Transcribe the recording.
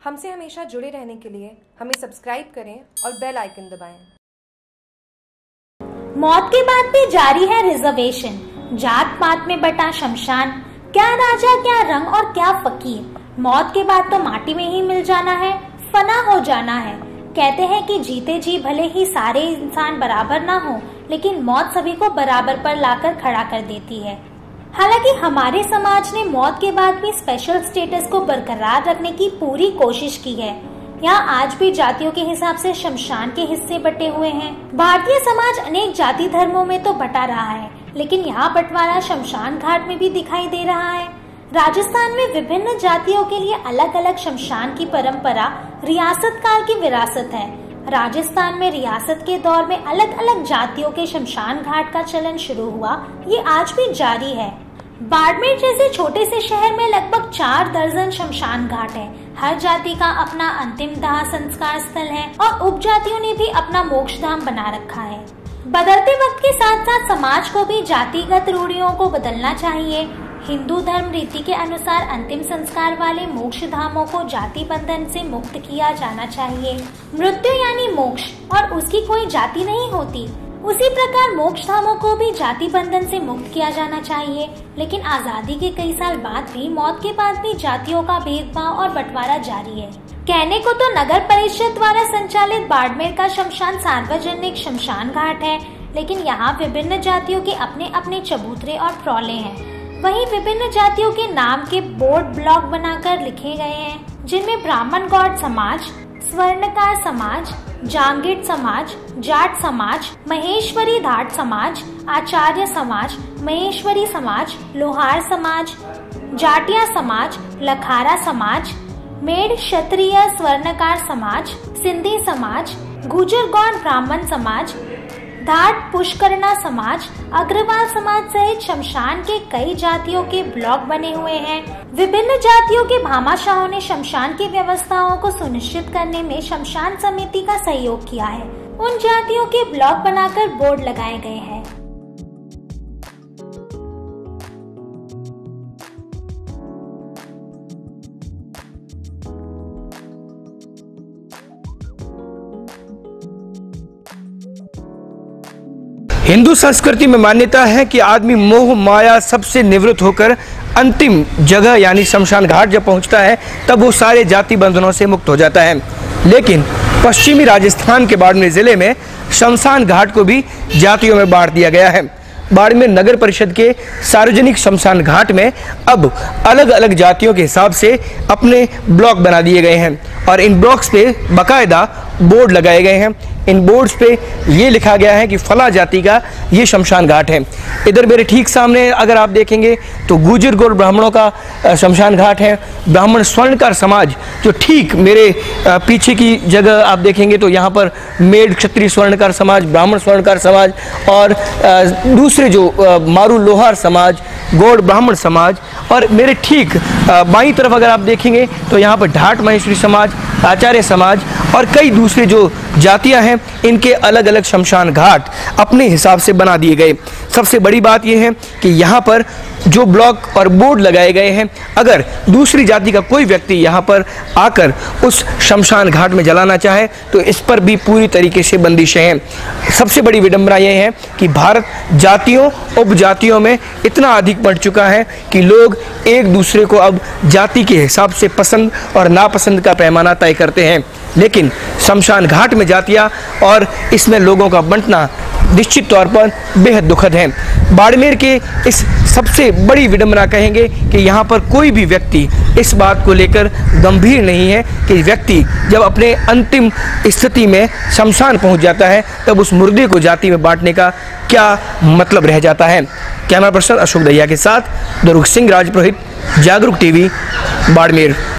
हमसे हमेशा जुड़े रहने के लिए हमें सब्सक्राइब करें और बेल आइकन दबाएं। मौत के बाद भी जारी है रिजर्वेशन, जात पात में बटा शमशान, क्या राजा क्या रंग और क्या फकीर। मौत के बाद तो माटी में ही मिल जाना है, फना हो जाना है। कहते हैं कि जीते जी भले ही सारे इंसान बराबर ना हो, लेकिन मौत सभी को बराबर पर लाकर खड़ा कर देती है। हालांकि हमारे समाज ने मौत के बाद भी स्पेशल स्टेटस को बरकरार रखने की पूरी कोशिश की है। यहाँ आज भी जातियों के हिसाब से शमशान के हिस्से बटे हुए हैं। भारतीय समाज अनेक जाति धर्मों में तो बटा रहा है, लेकिन यहाँ बंटवारा शमशान घाट में भी दिखाई दे रहा है। राजस्थान में विभिन्न जातियों के लिए अलग अलग शमशान की परंपरा रियासत काल की विरासत है। राजस्थान में रियासत के दौर में अलग अलग जातियों के शमशान घाट का चलन शुरू हुआ, ये आज भी जारी है। बाड़मेर जैसे छोटे से शहर में लगभग 4 दर्जन शमशान घाट है। हर जाति का अपना अंतिम दाह संस्कार स्थल है और उपजातियों ने भी अपना मोक्ष धाम बना रखा है। बदलते वक्त के साथ साथ समाज को भी जातिगत रूढ़ियों को बदलना चाहिए। हिंदू धर्म रीति के अनुसार अंतिम संस्कार वाले मोक्ष धामों को जाति बंधन से मुक्त किया जाना चाहिए। मृत्यु यानी मोक्ष और उसकी कोई जाति नहीं होती। उसी प्रकार मोक्ष धामों को भी जाति बंधन से मुक्त किया जाना चाहिए। लेकिन आजादी के कई साल बाद भी मौत के बाद भी जातियों का भेदभाव और बंटवारा जारी है। कहने को तो नगर परिषद द्वारा संचालित बाड़मेर का शमशान सार्वजनिक शमशान घाट है, लेकिन यहाँ विभिन्न जातियों के अपने अपने चबूतरे और प्रौले हैं। वहीं विभिन्न जातियों के नाम के बोर्ड ब्लॉक बनाकर लिखे गए हैं, जिनमें ब्राह्मण गौड़ समाज, स्वर्णकार समाज, जांगीर समाज, जाट समाज, महेश्वरी धाट समाज, आचार्य समाज, महेश्वरी समाज, लोहार समाज, जाटिया समाज, लखारा समाज, मेड़ क्षत्रिय स्वर्णकार समाज, सिंधी समाज, गुर्जर गौड़ ब्राह्मण समाज, धाट पुष्करणा समाज, अग्रवाल समाज सहित शमशान के कई जातियों के ब्लॉक बने हुए हैं। विभिन्न जातियों के भामाशाहों ने शमशान की व्यवस्थाओं को सुनिश्चित करने में शमशान समिति का सहयोग किया है। उन जातियों के ब्लॉक बनाकर बोर्ड लगाए गए हैं। हिंदू संस्कृति में मान्यता है कि आदमी मोह माया सबसे निवृत्त होकर अंतिम जगह यानी शमशान घाट जब पहुंचता है तब वो सारे जाति बंधनों से मुक्त हो जाता है। लेकिन पश्चिमी राजस्थान के बाड़मेर जिले में शमशान घाट को भी जातियों में बांट दिया गया है। बाड़मेर नगर परिषद के सार्वजनिक शमशान घाट में अब अलग अलग जातियों के हिसाब से अपने ब्लॉक बना दिए गए हैं और इन ब्लॉक्स पे बाकायदा बोर्ड लगाए गए हैं। इन बोर्ड्स पे ये लिखा गया है कि फला जाति का ये शमशान घाट है। इधर मेरे ठीक सामने अगर आप देखेंगे तो गुर्जर गौड़ ब्राह्मणों का शमशान घाट है। ब्राह्मण स्वर्णकार समाज जो ठीक मेरे पीछे की जगह आप देखेंगे तो यहाँ पर मेड़ क्षत्रिय स्वर्णकार समाज, ब्राह्मण स्वर्णकार समाज और दूसरे जो मारू लोहार समाज, गौड़ ब्राह्मण समाज और मेरे ठीक बाईं तरफ अगर आप देखेंगे तो यहाँ पर ढाट महेश्वरी समाज, आचार्य समाज और कई दूसरे जो जातियां हैं इनके अलग अलग शमशान घाट अपने हिसाब से बना दिए गए। सबसे बड़ी बात यह है कि यहाँ पर जो ब्लॉक और बोर्ड लगाए गए हैं, अगर दूसरी जाति का कोई व्यक्ति यहाँ पर आकर उस शमशान घाट में जलाना चाहे तो इस पर भी पूरी तरीके से बंदिशें हैं। सबसे बड़ी विडंबना यह है कि भारत जातियों उपजातियों में इतना अधिक बढ़ चुका है कि लोग एक दूसरे को अब जाति के हिसाब से पसंद और नापसंद का पैमाना तय करते हैं। लेकिन शमशान घाट में जातियाँ और इसमें लोगों का बंटना निश्चित तौर पर बेहद दुखद है। बाड़मेर के इस सबसे बड़ी विडंबना कहेंगे कि यहाँ पर कोई भी व्यक्ति इस बात को लेकर गंभीर नहीं है कि व्यक्ति जब अपने अंतिम स्थिति में शमशान पहुँच जाता है तब उस मुर्दे को जाति में बांटने का क्या मतलब रह जाता है। कैमरा पर्सन अशोक दहिया के साथ दुर्ग सिंह राजपुरोहित, जागरूक टीवी, बाड़मेर।